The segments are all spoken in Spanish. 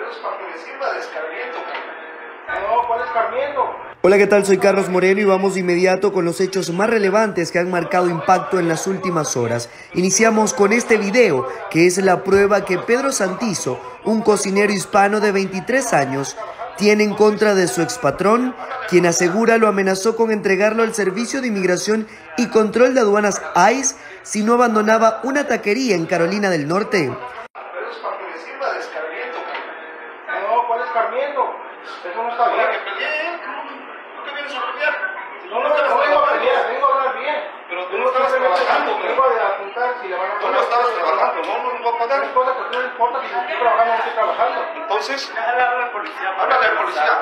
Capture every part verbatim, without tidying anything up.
es para que me sirva de escarmiento, cabrón. No, ¿cuál escarmiento? Hola, ¿qué tal? Soy Carlos Moreno y vamos de inmediato con los hechos más relevantes que han marcado impacto en las últimas horas. Iniciamos con este video, que es la prueba que Pedro Santizo, un cocinero hispano de veintitrés años, tiene en contra de su expatrón, quien asegura lo amenazó con entregarlo al Servicio de Inmigración y Control de Aduanas I C E si no abandonaba una taquería en Carolina del Norte. Pero es para que me sirva de escarmiento, cabrón. No, ¿cuál escarmiento? Eso no está bien. Para que peleen, cabrón. ¿Por qué vienes a pelear? Si No, no, no vengo a pelear, vengo a hablar bien. Pero tú no estabas trabajando, güey. Vengo a apuntar si le van a Tú no estabas trabajando, no, no nos va a pagar. Es cosa que no le importa si estoy trabajando o no estoy trabajando. Entonces, Déjale hablar al policía. háblale al policía.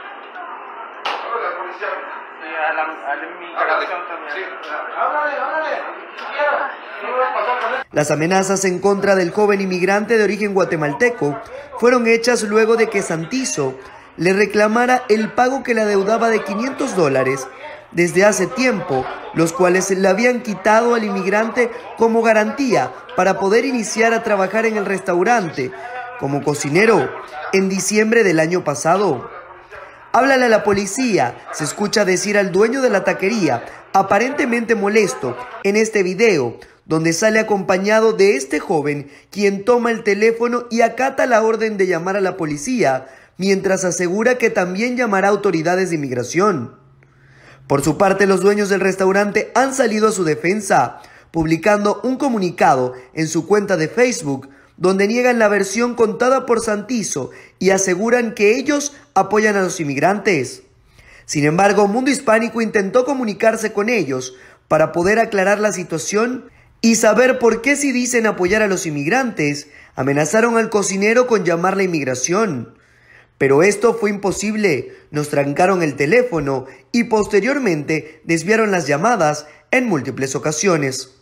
Háblale al policía. Sí, a la, a la inmigración también. Sí. Háblale, háblale. Si quieras. No me vas a pasar con él. Las amenazas en contra del joven inmigrante de origen guatemalteco fueron hechas luego de que Santizo le reclamara el pago que le adeudaba de quinientos dólares desde hace tiempo, los cuales le habían quitado al inmigrante como garantía para poder iniciar a trabajar en el restaurante como cocinero en diciembre del año pasado. Háblale a la policía, se escucha decir al dueño de la taquería, aparentemente molesto, en este video, donde sale acompañado de este joven, quien toma el teléfono y acata la orden de llamar a la policía, mientras asegura que también llamará a autoridades de inmigración. Por su parte, los dueños del restaurante han salido a su defensa, publicando un comunicado en su cuenta de Facebook, donde niegan la versión contada por Santizo y aseguran que ellos apoyan a los inmigrantes. Sin embargo, Mundo Hispánico intentó comunicarse con ellos para poder aclarar la situación y saber por qué, si dicen apoyar a los inmigrantes, amenazaron al cocinero con llamar la inmigración. Pero esto fue imposible, nos trancaron el teléfono y posteriormente desviaron las llamadas en múltiples ocasiones.